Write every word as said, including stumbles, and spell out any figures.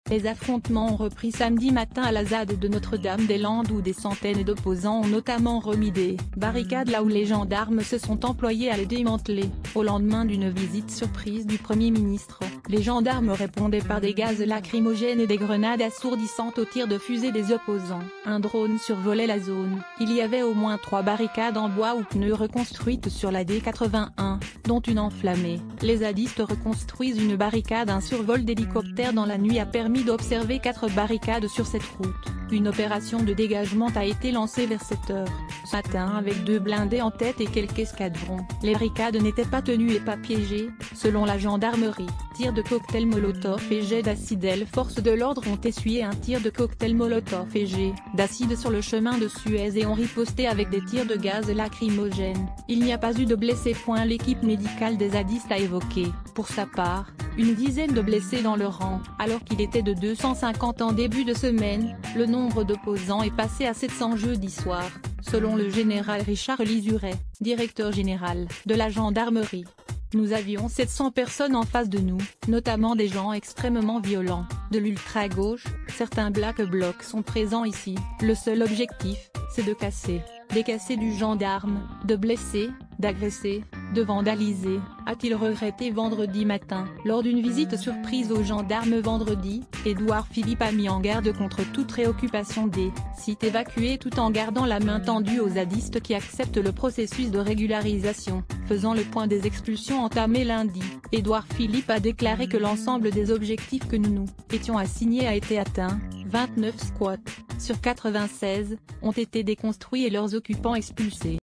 Les affrontements ont repris samedi matin à la ZAD de Notre-Dame-des-Landes où des centaines d'opposants ont notamment remis des barricades là où les gendarmes se sont employés à les démanteler. Au lendemain d'une visite surprise du Premier ministre, les gendarmes répondaient par des gaz lacrymogènes et des grenades assourdissantes aux tirs de fusée des opposants. Un drone survolait la zone. Il y avait au moins trois barricades en bois ou pneus reconstruites sur la D quatre-vingt-un, dont une enflammée. Les zadistes reconstruisent une barricade. Un survol d'hélicoptère dans la nuit a permis d'observer quatre barricades sur cette route. Une opération de dégagement a été lancée vers sept heures ce matin avec deux blindés en tête et quelques escadrons. Les barricades n'étaient pas tenues et pas piégées, selon la gendarmerie. Tirs de cocktail Molotov et jets d'acide. Les forces de l'ordre ont essuyé un tir de cocktail Molotov et jet d'acide sur le chemin de Suez et ont riposté avec des tirs de gaz lacrymogène. Il n'y a pas eu de blessés. L'équipe médicale des zadistes a évoqué, pour sa part, une dizaine de blessés dans le rang. Alors qu'il était de deux cent cinquante en début de semaine, le nombre d'opposants est passé à sept cents jeudi soir, selon le général Richard Lizuret, directeur général de la gendarmerie. Nous avions sept cents personnes en face de nous, notamment des gens extrêmement violents, de l'ultra-gauche. Certains Black Blocs sont présents ici. Le seul objectif, c'est de casser, décasser du gendarme, de blesser, d'agresser, de vandaliser, a-t-il regretté vendredi matin. Lors d'une visite surprise aux gendarmes vendredi, Édouard Philippe a mis en garde contre toute réoccupation des sites évacués tout en gardant la main tendue aux zadistes qui acceptent le processus de régularisation. Faisant le point des expulsions entamées lundi, Édouard Philippe a déclaré que l'ensemble des objectifs que nous nous étions assignés a été atteint. vingt-neuf squats, sur quatre-vingt-seize, ont été déconstruits et leurs occupants expulsés.